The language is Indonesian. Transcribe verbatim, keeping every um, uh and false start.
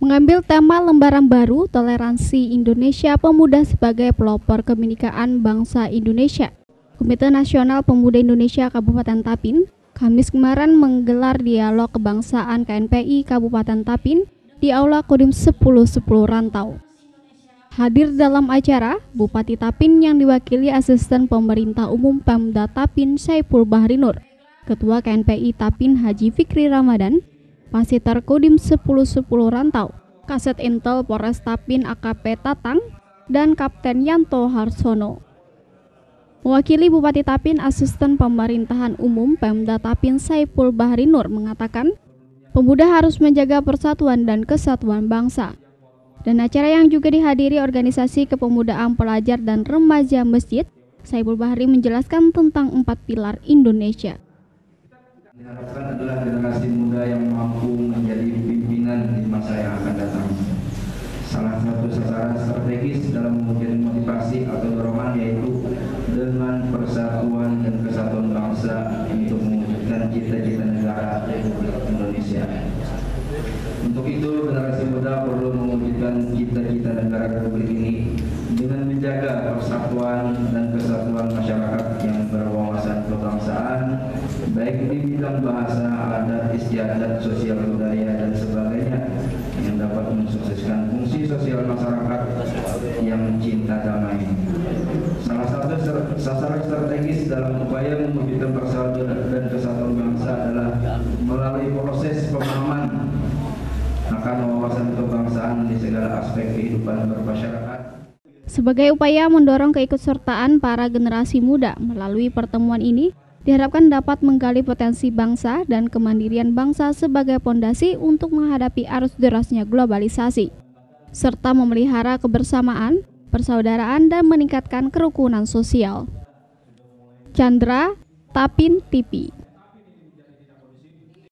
Mengambil tema lembaran baru toleransi Indonesia Pemuda sebagai pelopor kebinekaan bangsa Indonesia, Komite Nasional Pemuda Indonesia Kabupaten Tapin Kamis kemarin menggelar dialog kebangsaan K N P I Kabupaten Tapin di Aula Kodim sepuluh sepuluh Rantau. Hadir dalam acara, Bupati Tapin yang diwakili Asisten Pemerintah Umum Pemda Tapin Saipul Bahri Nur, Ketua K N P I Tapin Haji Fikri Ramadan, Pasiter Kodim sepuluh sepuluh Rantau, Kaset Intel Polres Tapin A K P Tatang, dan Kapten Yanto Harsono. Mewakili Bupati Tapin, Asisten Pemerintahan Umum Pemda Tapin Saipul Bahri Nur mengatakan, pemuda harus menjaga persatuan dan kesatuan bangsa. Dan acara yang juga dihadiri organisasi kepemudaan pelajar dan remaja masjid, Saipul Bahri menjelaskan tentang empat pilar Indonesia. Diharapkan adalah generasi muda yang mampu menjadi pimpinan di masa yang akan datang. Salah satu sasaran strategis dalam mewujudkan motivasi atau dorongan yaitu dengan persatuan dan kesatuan bangsa untuk mewujudkan cita-cita negara Republik Indonesia. Untuk itu, generasi muda perlu mewujudkan cita-cita negara Republik ini dengan menjaga persatuan dan kesatuan masyarakat yang berwawasan kebangsaan, baik di bidang bahasa, adat, istiadat, sosial budaya, dan sebagainya, yang dapat mensukseskan fungsi sosial masyarakat yang cinta damai. Salah satu sasaran strategis dalam upaya mewujudkan persatuan dan kesatuan bangsa adalah melalui proses pemahaman akan wawasan kebangsaan di segala aspek kehidupan bermasyarakat. Sebagai upaya mendorong keikutsertaan para generasi muda melalui pertemuan ini, diharapkan dapat menggali potensi bangsa dan kemandirian bangsa sebagai pondasi untuk menghadapi arus derasnya globalisasi, serta memelihara kebersamaan, persaudaraan, dan meningkatkan kerukunan sosial. Chandra, Tapin T V.